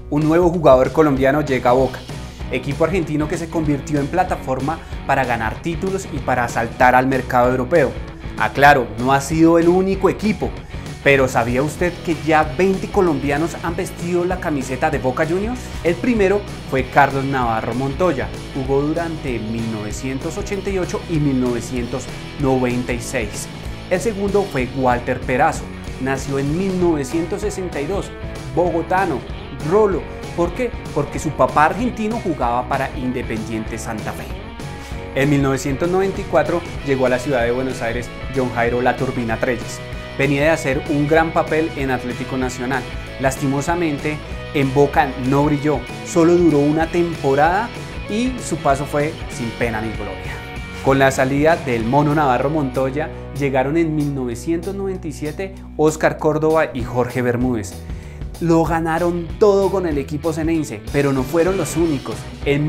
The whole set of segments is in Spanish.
Un nuevo jugador colombiano llega a Boca, equipo argentino que se convirtió en plataforma para ganar títulos y para saltar al mercado europeo. Aclaro, no ha sido el único equipo, pero ¿sabía usted que ya 20 colombianos han vestido la camiseta de Boca Juniors? El primero fue Carlos Navarro Montoya, jugó durante 1988 y 1996. El segundo fue Walter Perazo, nació en 1962, bogotano, rolo. ¿Por qué? Porque su papá argentino jugaba para Independiente Santa Fe. En 1994 llegó a la ciudad de Buenos Aires John Jairo La Turbina Trelles. Venía de hacer un gran papel en Atlético Nacional. Lastimosamente, en Boca no brilló, solo duró una temporada y su paso fue sin pena ni gloria. Con la salida del Mono Navarro Montoya, llegaron en 1997 Óscar Córdoba y Jorge Bermúdez. Lo ganaron todo con el equipo ceneice, pero no fueron los únicos. En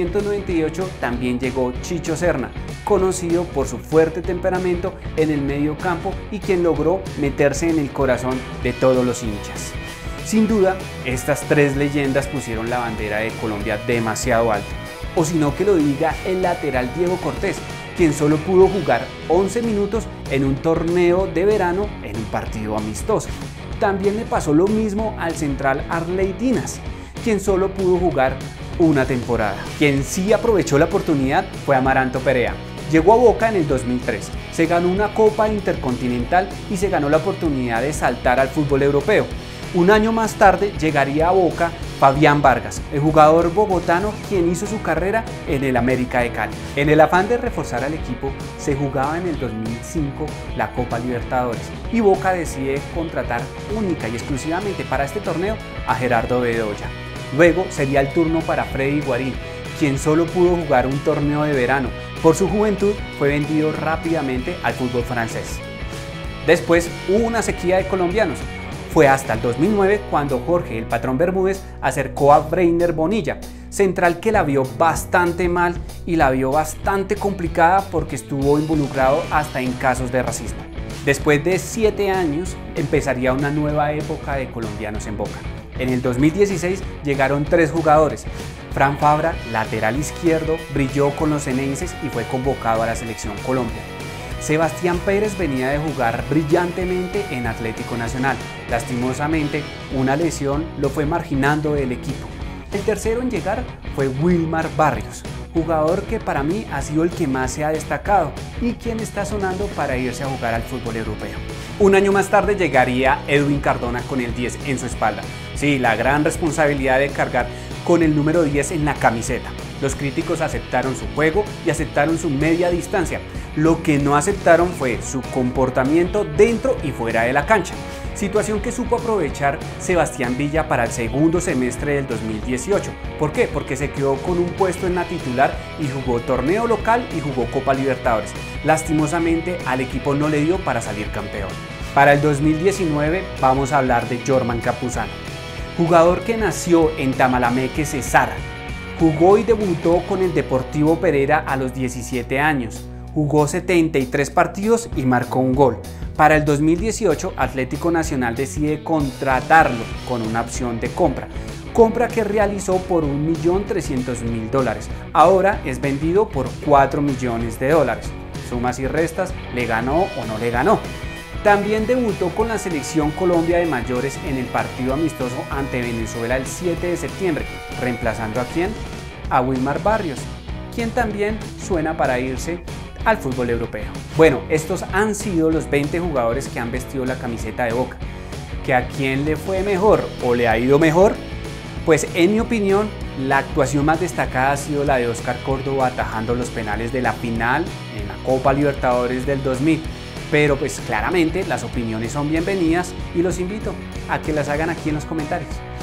1998 también llegó Chicho Serna, conocido por su fuerte temperamento en el medio campo y quien logró meterse en el corazón de todos los hinchas. Sin duda, estas tres leyendas pusieron la bandera de Colombia demasiado alto. O si no, que lo diga el lateral Diego Cortés, quien solo pudo jugar 11 minutos en un torneo de verano en un partido amistoso. También le pasó lo mismo al central Arley Dinas, quien solo pudo jugar una temporada. Quien sí aprovechó la oportunidad fue Amaranto Perea. Llegó a Boca en el 2003, se ganó una Copa Intercontinental y se ganó la oportunidad de saltar al fútbol europeo. Un año más tarde llegaría a Boca Fabián Vargas, el jugador bogotano quien hizo su carrera en el América de Cali. En el afán de reforzar al equipo, se jugaba en el 2005 la Copa Libertadores y Boca decide contratar única y exclusivamente para este torneo a Gerardo Bedoya. Luego sería el turno para Freddy Guarín, quien solo pudo jugar un torneo de verano. Por su juventud fue vendido rápidamente al fútbol francés. Después hubo una sequía de colombianos. Fue hasta el 2009 cuando Jorge, el patrón Bermúdez, acercó a Breiner Bonilla, central que la vio bastante mal y la vio bastante complicada porque estuvo involucrado hasta en casos de racismo. Después de 7 años empezaría una nueva época de colombianos en Boca. En el 2016 llegaron 3 jugadores. Fran Fabra, lateral izquierdo, brilló con los ceneices y fue convocado a la selección Colombia. Sebastián Pérez venía de jugar brillantemente en Atlético Nacional. Lastimosamente, una lesión lo fue marginando del equipo. El tercero en llegar fue Wilmar Barrios, jugador que para mí ha sido el que más se ha destacado y quien está sonando para irse a jugar al fútbol europeo. Un año más tarde llegaría Edwin Cardona con el 10 en su espalda. Sí, la gran responsabilidad de cargar con el número 10 en la camiseta. Los críticos aceptaron su juego y aceptaron su media distancia. Lo que no aceptaron fue su comportamiento dentro y fuera de la cancha. Situación que supo aprovechar Sebastián Villa para el segundo semestre del 2018. ¿Por qué? Porque se quedó con un puesto en la titular y jugó torneo local y jugó Copa Libertadores. Lastimosamente al equipo no le dio para salir campeón. Para el 2019 vamos a hablar de Jorman Campuzano, jugador que nació en Tamalameque, Cesar. Jugó y debutó con el Deportivo Pereira a los 17 años. Jugó 73 partidos y marcó un gol. Para el 2018, Atlético Nacional decide contratarlo con una opción de compra que realizó por $1.300.000. Ahora es vendido por $4 millones. Sumas y restas, ¿le ganó o no le ganó? También debutó con la selección Colombia de mayores en el partido amistoso ante Venezuela el 7 de septiembre, reemplazando a ¿quién? A Wilmar Barrios, quien también suena para irse al fútbol europeo. Bueno, estos han sido los 20 jugadores que han vestido la camiseta de Boca. ¿Que a quién le fue mejor o le ha ido mejor? Pues en mi opinión, la actuación más destacada ha sido la de Óscar Córdoba atajando los penales de la final en la Copa Libertadores del 2000. Pero pues claramente las opiniones son bienvenidas y los invito a que las hagan aquí en los comentarios.